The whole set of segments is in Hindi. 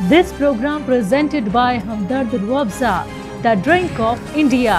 This program presented by Hamdard Ruabza, the drink of India.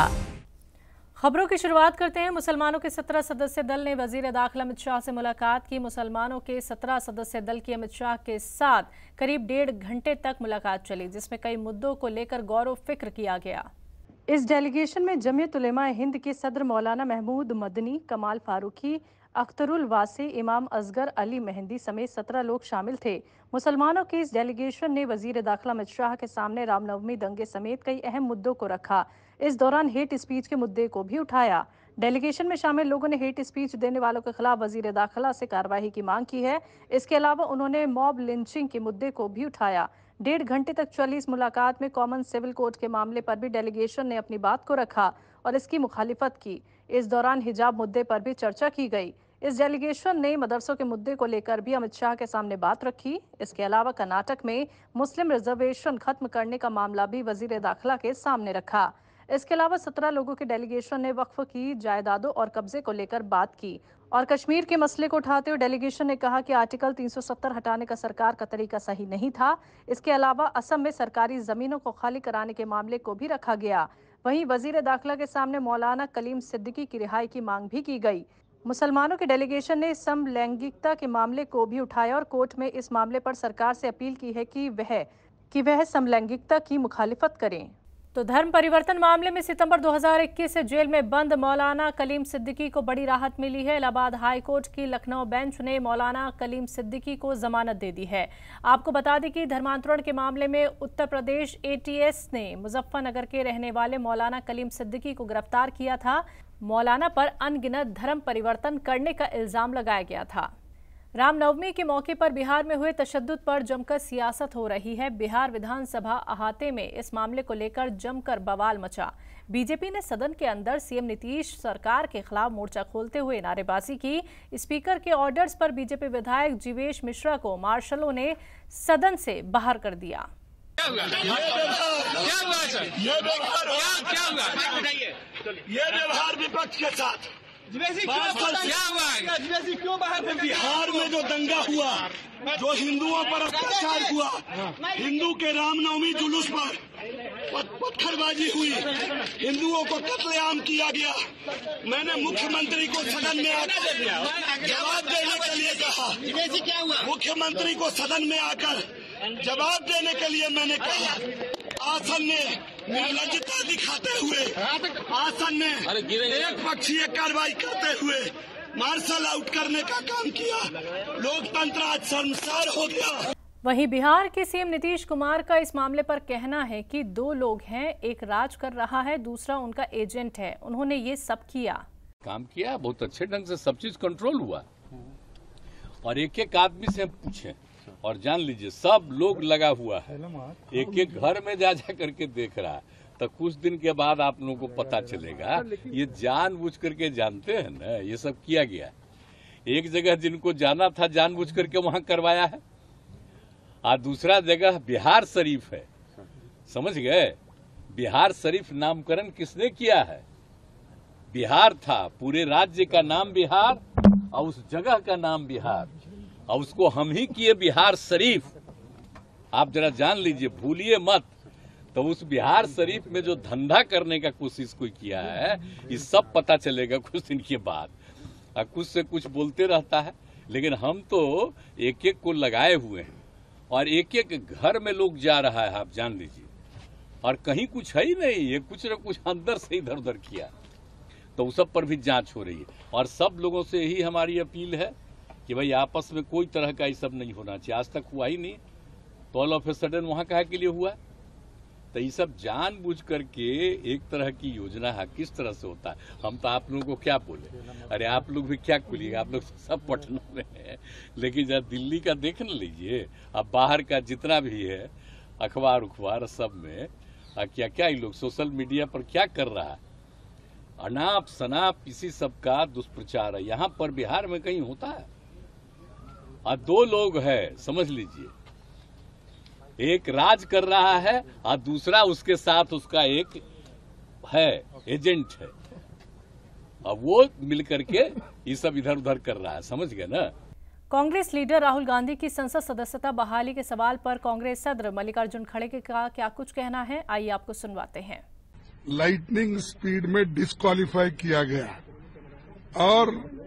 खबरों की शुरुआत करते हैं। मुसलमानों के 17 सदस्य दल ने वजीर दाखिला अमित शाह से मुलाकात की। मुसलमानों के 17 सदस्य दल की अमित शाह के साथ करीब 1.5 घंटे तक मुलाकात चली, जिसमें कई मुद्दों को लेकर गौर व फिक्र किया गया। इस डेलीगेशन में जमीयत उलेमा हिंद के सदर मौलाना महमूद मदनी, कमाल फारूकी, अख्तरुल वासी, इमाम असगर अली मेहंदी समेत 17 लोग शामिल थे। मुसलमानों की इस डेलीगेशन ने वजीर दाखिला अमित शाह के सामने रामनवमी दंगे समेत कई अहम मुद्दों को रखा। इस दौरान हेट स्पीच के मुद्दे को भी उठाया। डेलीगेशन में शामिल लोगों ने हेट स्पीच देने वालों के खिलाफ वजीर दाखिला से कार्रवाई की मांग की है। इसके अलावा उन्होंने मॉब लिंचिंग के मुद्दे को भी उठाया। 1.5 घंटे तक चली इस मुलाकात में कॉमन सिविल कोड के मामले पर भी डेलीगेशन ने अपनी बात को रखा और इसकी मुखालिफत की। इस दौरान हिजाब मुद्दे पर भी चर्चा की गई। इस डेलीगेशन ने मदरसों के मुद्दे को लेकर भी अमित शाह के सामने बात रखी। इसके अलावा कर्नाटक में मुस्लिम रिजर्वेशन खत्म करने का मामला भी वजीर दाखिला के सामने रखा। इसके अलावा 17 लोगों के डेलीगेशन ने वक्फ की जायदादों और कब्जे को लेकर बात की और कश्मीर के मसले को उठाते हुए डेलीगेशन ने कहा कि आर्टिकल 370 हटाने का सरकार का तरीका सही नहीं था। इसके अलावा असम में सरकारी जमीनों को खाली कराने के मामले को भी रखा गया। वहीं वजीर दाखिला के सामने मौलाना कलीम सिद्दीकी की रिहाई की मांग भी की गई। मुसलमानों के डेलीगेशन ने समलैंगिकता के मामले को भी उठाया और कोर्ट में इस मामले पर सरकार से अपील की है कि वह समलैंगिकता की मुखालिफत करें। तो धर्म परिवर्तन मामले में सितंबर 2021 से जेल में बंद मौलाना कलीम सिद्दीकी को बड़ी राहत मिली है। इलाहाबाद हाई कोर्ट की लखनऊ बेंच ने मौलाना कलीम सिद्दीकी को जमानत दे दी है। आपको बता दें कि धर्मांतरण के मामले में उत्तर प्रदेश ATS ने मुजफ्फरनगर के रहने वाले मौलाना कलीम सिद्दीकी को गिरफ्तार किया था। मौलाना पर अनगिनत धर्म परिवर्तन करने का इल्जाम लगाया गया था। रामनवमी के मौके पर बिहार में हुए तशद्दुद पर जमकर सियासत हो रही है। बिहार विधानसभा अहाते में इस मामले को लेकर जमकर बवाल मचा। बीजेपी ने सदन के अंदर सीएम नीतीश सरकार के खिलाफ मोर्चा खोलते हुए नारेबाजी की। स्पीकर के ऑर्डर्स पर बीजेपी विधायक जीवेश मिश्रा को मार्शलों ने सदन से बाहर कर दिया। ये व्यवहार विपक्ष के साथ क्यों बाहर? बिहार में जो दंगा हुआ, जो हिंदुओं पर अत्याचार हुआ, हिंदू के रामनवमी जुलूस पर पत्थरबाजी हुई, हिंदुओं को कत्लेआम किया गया। मैंने मुख्यमंत्री को सदन में आकर जवाब देने के लिए कहा। मुख्यमंत्री को सदन में आकर जवाब देने के लिए मैंने कहा। आसन ने निर्लज्जता दिखाते हुए, आसन ने एक पक्षीय कार्रवाई करते हुए मार्शल आउट करने का काम किया। लोकतंत्र आज शर्मसार हो गया। वहीं बिहार के सीएम नीतीश कुमार का इस मामले पर कहना है कि 2 लोग हैं, एक राज कर रहा है, दूसरा उनका एजेंट है। उन्होंने ये सब काम किया, बहुत अच्छे ढंग से सब चीज कंट्रोल हुआ। और एक एक आदमी से हम पूछे और जान लीजिए सब लोग लगा हुआ है, एक एक घर में जा करके देख रहा है। तो कुछ दिन के बाद आप लोगों को पता चलेगा। ये जानबूझ करके जानते हैं ना, ये सब किया गया। एक जगह जिनको जाना था जानबूझ करके वहां करवाया है, और दूसरा जगह बिहार शरीफ है। समझ गए? बिहार शरीफ नामकरण किसने किया है? बिहार था, पूरे राज्य का नाम बिहार और उस जगह का नाम बिहार, और उसको हम ही किए बिहार शरीफ। आप जरा जान लीजिए, भूलिए मत। तो उस बिहार शरीफ में जो धंधा करने का कोशिश कोई किया है, ये सब पता चलेगा कुछ दिन के बाद। और कुछ से कुछ बोलते रहता है, लेकिन हम तो एक एक को लगाए हुए हैं और एक एक घर में लोग जा रहा है, आप जान लीजिए। और कहीं कुछ है ही नहीं, ये कुछ न कुछ अंदर से इधर उधर किया। तो उस सब पर भी जांच हो रही है और सब लोगों से यही हमारी अपील है कि भाई आपस में कोई तरह का ये सब नहीं होना चाहिए। आज तक हुआ ही नहीं, तो ऑल ऑफ ए सडन वहां काहे के लिए हुआ? तो ये सब जानबूझ करके एक तरह की योजना है। किस तरह से होता है हम तो आप लोगों को क्या बोले? अरे आप लोग भी क्या बोलिएगा, आप लोग सब पटना में है, लेकिन जब दिल्ली का देख न लीजिए, अब बाहर का जितना भी है अखबार उखबार सब में क्या क्या ये लोग सोशल मीडिया पर क्या कर रहा है। अनाप शनाप इसी सब का दुष्प्रचार है। यहाँ पर बिहार में कहीं होता है? और 2 लोग है, समझ लीजिए, एक राज कर रहा है और दूसरा उसके साथ उसका एक है एजेंट है, और वो मिलकर के ये सब इधर उधर कर रहा है। समझ गए ना? कांग्रेस लीडर राहुल गांधी की संसद सदस्यता बहाली के सवाल पर कांग्रेस सदर मल्लिकार्जुन खड़गे का क्या कुछ कहना है, आइए आपको सुनवाते हैं। लाइटनिंग स्पीड में डिस्क्वालीफाई किया गया और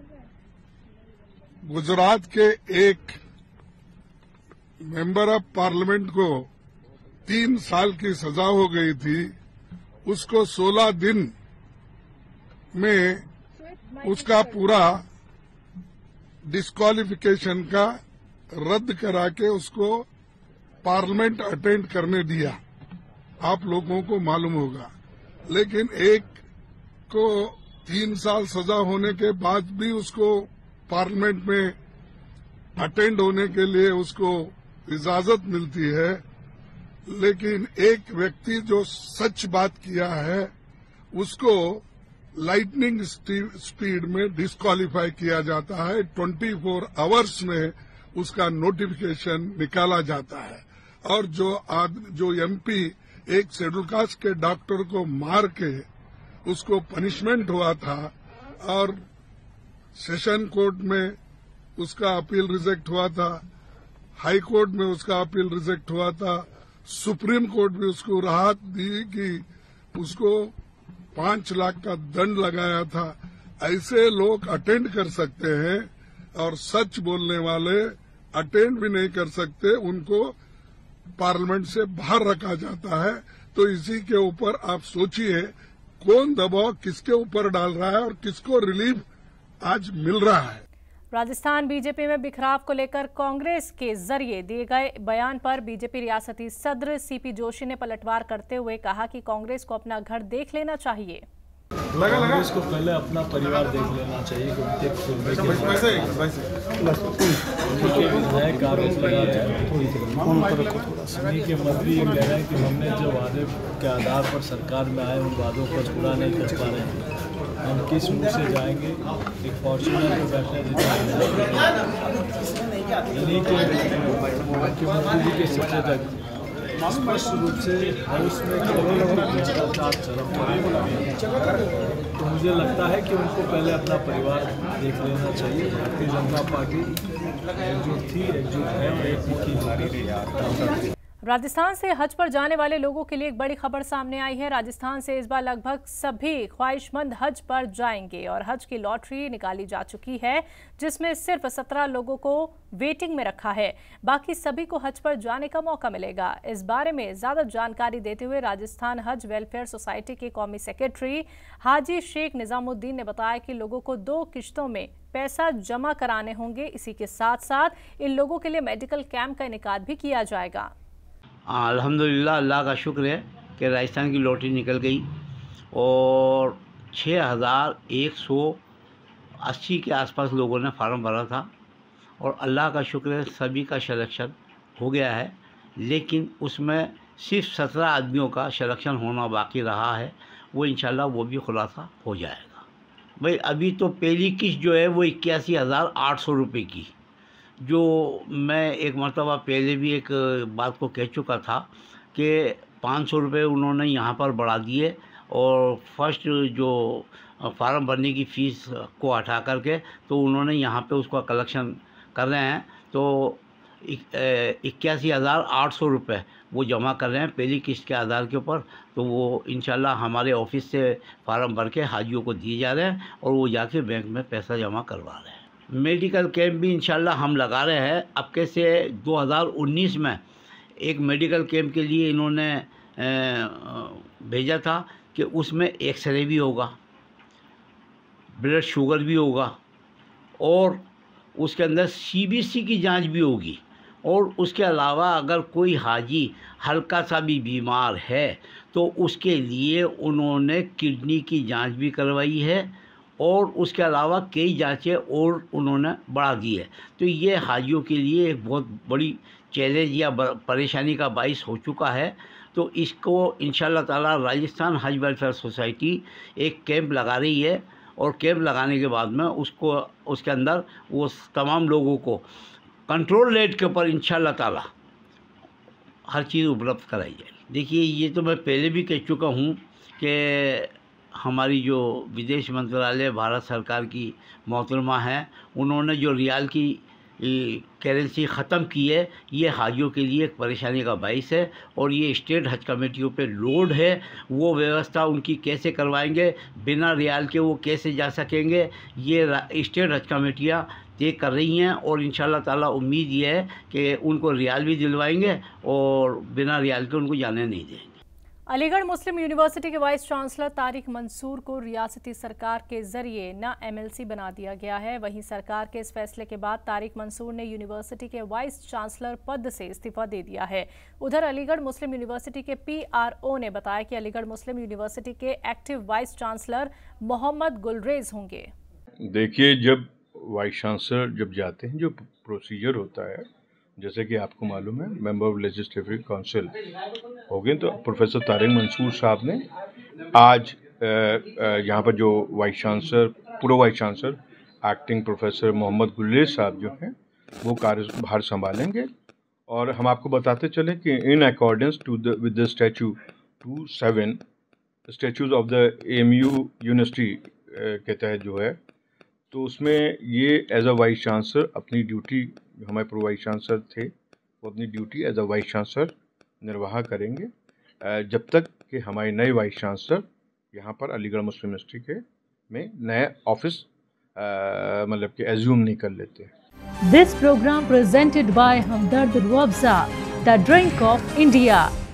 गुजरात के एक मेंबर ऑफ पार्लियामेंट को 3 साल की सजा हो गई थी, उसको 16 दिन में उसका पूरा डिस्क्वालिफिकेशन का रद्द करा के उसको पार्लियामेंट अटेंड करने दिया। आप लोगों को मालूम होगा, लेकिन एक को 3 साल सजा होने के बाद भी उसको पार्लियामेंट में अटेंड होने के लिए उसको इजाजत मिलती है, लेकिन एक व्यक्ति जो सच बात किया है उसको लाइटनिंग स्पीड में डिस्क्वालीफाई किया जाता है। 24 आवर्स में उसका नोटिफिकेशन निकाला जाता है। और जो एमपी एक शेड्यूल कास्ट के डॉक्टर को मार के उसको पनिशमेंट हुआ था और सेशन कोर्ट में उसका अपील रिजेक्ट हुआ था, हाई कोर्ट में उसका अपील रिजेक्ट हुआ था, सुप्रीम कोर्ट भी उसको राहत दी कि उसको 5 लाख का दंड लगाया था। ऐसे लोग अटेंड कर सकते हैं और सच बोलने वाले अटेंड भी नहीं कर सकते, उनको पार्लियामेंट से बाहर रखा जाता है। तो इसी के ऊपर आप सोचिए कौन दबाव किसके ऊपर डाल रहा है और किसको रिलीफ आज मिल रहा है। राजस्थान बीजेपी में बिखराव को लेकर कांग्रेस के जरिए दिए गए बयान पर बीजेपी रियासती सदर सीपी जोशी ने पलटवार करते हुए कहा कि कांग्रेस को अपना घर देख लेना चाहिए। कांग्रेस को पहले अपना परिवार देख लेना चाहिए। विधायक कागज लगा रहे हैं, उन्हीं के मंत्री ये कह रहे हैं कि हमने जो वादे के आधार पर सरकार में आए उन वादों को पूरा नहीं कर पा रहे हैं। हम किस मुँह से जाएंगे? एक फॉर्चूनर में बैठने इन्हीं के मुख्यमंत्री जी के सचेतक स्पष्ट रूप से हाउस में भ्रष्टाचार चरम पर, तो मुझे लगता है कि उनको पहले अपना परिवार देख लेना चाहिए। भारतीय जनता पार्टी एकजुट थी, एकजुट है और एक मुखी। राजस्थान से हज पर जाने वाले लोगों के लिए एक बड़ी खबर सामने आई है। राजस्थान से इस बार लगभग सभी ख्वाहिशमंद हज पर जाएंगे और हज की लॉटरी निकाली जा चुकी है, जिसमें सिर्फ 17 लोगों को वेटिंग में रखा है। बाकी सभी को हज पर जाने का मौका मिलेगा। इस बारे में ज्यादा जानकारी देते हुए राजस्थान हज वेलफेयर सोसाइटी के कौमी सेक्रेटरी हाजी शेख निजामुद्दीन ने बताया कि लोगों को 2 किश्तों में पैसा जमा कराने होंगे। इसी के साथ साथ इन लोगों के लिए मेडिकल कैंप का इनेकाद भी किया जाएगा। अल्हम्दुलिल्लाह, अल्लाह का शुक्र है कि राजस्थान की लॉटरी निकल गई और 6180 के आसपास लोगों ने फार्म भरा था और अल्लाह का शुक्र है सभी का सिलेक्शन हो गया है। लेकिन उसमें सिर्फ 17 आदमियों का सिलेक्शन होना बाकी रहा है, वो इंशाल्लाह वो भी खुलासा हो जाएगा। भाई अभी तो पहली किस्त जो है वो 81,800 रुपये की, जो मैं एक मरतबा पहले भी एक बात को कह चुका था कि 500 रुपये उन्होंने यहाँ पर बढ़ा दिए और फर्स्ट जो फार्म भरने की फ़ीस को हटा करके तो उन्होंने यहाँ पे उसका कलेक्शन कर रहे हैं। तो 81,800 रुपये वो जमा कर रहे हैं पहली किस्त के आधार के ऊपर। तो वो इंशाल्लाह हमारे ऑफिस से फार्म भर के हाजियों को दिए जा रहे हैं और वो जाके बैंक में पैसा जमा करवा रहे हैं। मेडिकल कैंप भी इंशाल्लाह हम लगा रहे हैं। अब कैसे 2019 में एक मेडिकल कैंप के लिए इन्होंने भेजा था कि उसमें एक्सरे भी होगा, ब्लड शुगर भी होगा और उसके अंदर सीबीसी की जांच भी होगी। और उसके अलावा अगर कोई हाजी हल्का सा भी बीमार है तो उसके लिए उन्होंने किडनी की जांच भी करवाई है और उसके अलावा कई जांचें और उन्होंने बढ़ा दी है। तो ये हाजियों के लिए एक बहुत बड़ी चैलेंज या परेशानी का बाइस हो चुका है। तो इसको इंशाल्लाह ताला राजस्थान हज वेलफेयर सोसाइटी एक कैंप लगा रही है और कैंप लगाने के बाद में उसके अंदर वो तमाम लोगों को कंट्रोल रेट के ऊपर इंशाल्लाह ताला हर चीज़ उपलब्ध कराई जाएगी। देखिए ये तो मैं पहले भी कह चुका हूँ कि हमारी जो विदेश मंत्रालय भारत सरकार की मोहतरमा है, उन्होंने जो रियाल की करेंसी ख़त्म की है, ये हाजियों के लिए एक परेशानी का बाइस है। और ये स्टेट हज कमेटियों पे लोड है, वो व्यवस्था उनकी कैसे करवाएंगे, बिना रियाल के वो कैसे जा सकेंगे, ये स्टेट हज कमेटियाँ तय कर रही हैं। और इंशाल्लाह ताला उम्मीद ये है कि उनको रियाल भी दिलवाएंगे और बिना रियाल के उनको जाने नहीं देंगे। अलीगढ़ मुस्लिम यूनिवर्सिटी के वाइस चांसलर तारिक मंसूर को रियासती सरकार के जरिए न MLC बना दिया गया है। वहीं सरकार के इस फैसले के बाद तारिक मंसूर ने यूनिवर्सिटी के वाइस चांसलर पद से इस्तीफा दे दिया है। उधर अलीगढ़ मुस्लिम यूनिवर्सिटी के PRO ने बताया कि अलीगढ़ मुस्लिम यूनिवर्सिटी के active vice chancellor Mohammad Gulrez होंगे। देखिए, जब वाइस चांसलर जब जाते हैं, जो प्रोसीजर होता है, जैसे कि आपको मालूम है, मेंबर ऑफ लेजिस्लेटिव काउंसिल हो गए, तो प्रोफेसर तारिक मंसूर साहब ने आज यहाँ पर जो vice chancellor, pro vice chancellor acting professor Mohammad Gulrez साहब जो हैं, वो कार्यभार संभालेंगे। और हम आपको बताते चले कि in accordance to with the statute 27 statutes of the AMU university के तहत जो है, तो उसमें ये एज अ वाइस चांसलर अपनी ड्यूटी, जो हमारे प्रो वाइस चांसलर थे, वो अपनी duty as a vice chancellor निर्वाह करेंगे जब तक कि हमारे नए वाइस चांसलर यहाँ पर अलीगढ़ मुस्लिम यूनिवर्सिटी के में नए ऑफिस मतलब कि एज्यूम नहीं कर लेते। This program presented by Hamdard Rooh Afza, the drink of India.